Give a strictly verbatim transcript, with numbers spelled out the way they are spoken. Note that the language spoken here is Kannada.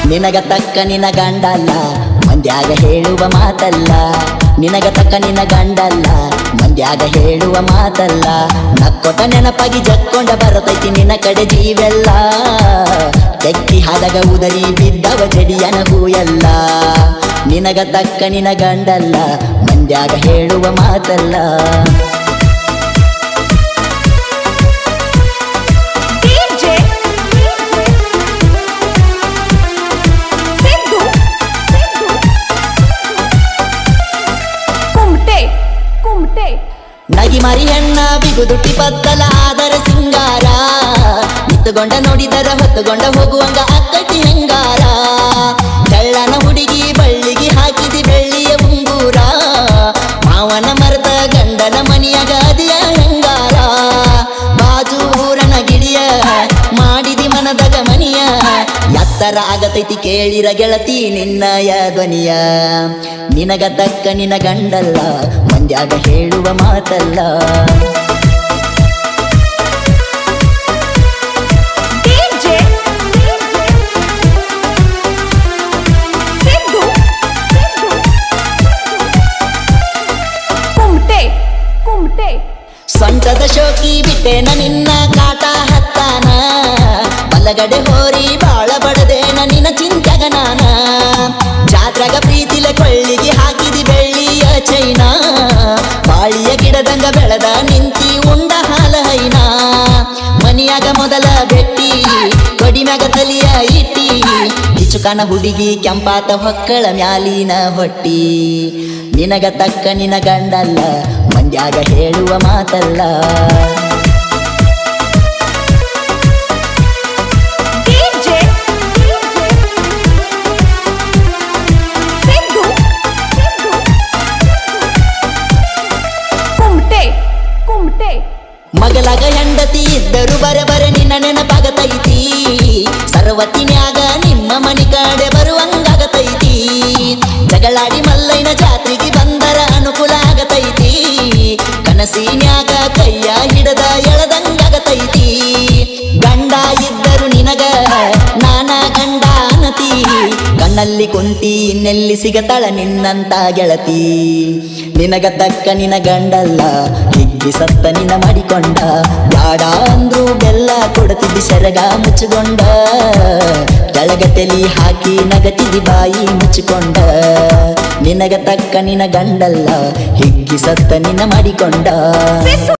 ನಿನಗ ತಕ್ಕ ನಿನ ಗಂಡಲ್ಲ ಮಂದ್ಯಾಗ ಹೇಳುವ ಮಾತಲ್ಲ ನಿನಗ ತಕ್ಕ ನಿನ ಗಂಡಲ್ಲ ಮಂದ್ಯಾಗ ಹೇಳುವ ಮಾತಲ್ಲ ನಕ್ಕೊಟ ನೆನಪಾಗಿ ಜಕ್ಕೊಂಡ ಬರತೈತಿ ನಿನ್ನ ಕಡೆ ಜೀವೆಲ್ಲ ತೆಕ್ಕಿ ಹಾದಾಗ ಉದರಿ ಬಿದ್ದವ ಜಡಿಯನ ಹೂಯಲ್ಲ ನಿನಗ ತಕ್ಕ ನಿನ ಗಂಡಲ್ಲ ಮಂದ್ಯಾಗ ಹೇಳುವ ಮಾತಲ್ಲ ನಗಿ ಮರಿ ಹೆಣ್ಣ ಬಿಗುದುಟ್ಟಿ ಬತ್ತಲ ಆದರ ಸಿಂಗಾರ ನಿತ್ತುಗೊಂಡ ನೋಡಿದರ ಹೊತ್ತುಗೊಂಡ ಹೋಗುವಂಗ ಅಕ್ಕಟಿ ಹೆಂಗಾರ ಕಳ್ಳನ ಹುಡುಗಿ ಬಳ್ಳಿಗೆ ಹಾಕಿದಿ ಬೆಳ್ಳಿಯ ಉಂಗೂರ ಮಾವನ ಮರದ ಗಂಡನ ಮನಿಯಾಗ ಅದಿಯ ಹೆಂಗಾರ ಬಾಜು ಊರನ ಗಿಳಿಯ ಮಾಡಿದಿ ಮನದಾಗ ಮನಿಯ ಎತ್ತರ ಆಗತೈತಿ ಕೇಳಿರ ಗೆಳತಿ ನಿನ್ನಯ ಧ್ವನಿಯ ನಿನಗ ತಕ್ಕ ನಿನ ಗಂಡಲ್ಲ ಮಂದ್ಯಾಗ ಹೇಳುವ ಮಾತಲ್ಲ ಸೊಂಟದ ಶೋಕಿ ಬಿಟ್ಟೇನ ನಿನ್ನ ಕಾಟ ಹತ್ತಾನ ಬಲಗಡೆ ಹೋರಿ ಬಾಳ ಬಡದೇನ ನಿನ್ನ ಚಿಂತ್ಯಾಗ ನಾನ ಜಾತ್ರಾಗ ಪ್ರೀತಿಲೆ ಕೊಳ್ಳಿಗೆ ಹಾಕಿದಿ ಬೆಳ್ಳಿಯ ಚೈನ ಬಾಳಿಯ ಗಿಡದಂಗ ಬೆಳೆದ ನಿಂತಿ ಉಂಡ ಹಾಲ ಹೈನ ಮನಿಯಾಗ ಮೊದಲ ಬೆಟ್ಟಿ ಕೊಡಿಮ್ಯಾಗ ತಲಿಯ ಇಟ್ಟಿ ಕಿಚುಕನ ಹುಡುಗಿ ಕೆಂಪಾತ ಹೊಕ್ಕಳ ಮ್ಯಾಲಿನ ಹೊಟ್ಟಿ ನಿನಗ ತಕ್ಕ ನಿನ ಗಂಡಲ್ಲ ಮಂದ್ಯಾಗ ಹೇಳುವ ಮಾತಲ್ಲ ಮಗಲಾಗ ಹೆಂಡತಿ ಇದ್ದರು ಬರೆ ಬರೆ ನಿನ್ನ ನೆನಪಾಗತೈತಿ ಸರ್ವತ್ತಿನ್ಯಾಗ ನಿಮ್ಮ ಮನಿ ಕಡೆ ಬರುವಂಗಾಗತೈತಿ ಜಗಳಾಡಿ ಮಲ್ಲೈನ ಜಾತ್ರೆಗೆ ಬಂದರ ಅನುಕೂಲ ಆಗತೈತಿ ಕನಸಿನ್ಯಾಗ ಕೈಯ ಹಿಡದ ಎಳದಂಗಾಗತೈತಿ ಗಂಡ ಇದ್ದರು ನಿನಗ ನಾನ ಗಂಡ ಅನತಿ ಕಣ್ಣಲ್ಲಿ ಕುಂತಿ ಇನ್ನೆಲ್ಲಿ ಸಿಗತಾಳ ನಿನ್ನಂತ ಗೆಳತಿ ನಿನಗ ತಕ್ಕ ನಿನ ಗಂಡಲ್ಲ ಹಿಗ್ಗಿ ಸತ್ತ ನಿನ ಮಾಡಿಕೊಂಡ ಯಾಡ ಅಂದ್ರು ಬೆಲ್ಲ ಕೊಡತಿದ್ದಿ ಸೆರಗ ಮುಚ್ಚಿಕೊಂಡ ಕೆಳಗ ತೆಲಿ ಹಾಕಿ ನಗತಿದಿ ಬಾಯಿ ಮುಚ್ಚಿಕೊಂಡ ನಿನಗ ತಕ್ಕ ನಿನ ಗಂಡಲ್ಲ ಹಿಗ್ಗಿ ಸತ್ತ ನಿನ ಮಾಡಿಕೊಂಡ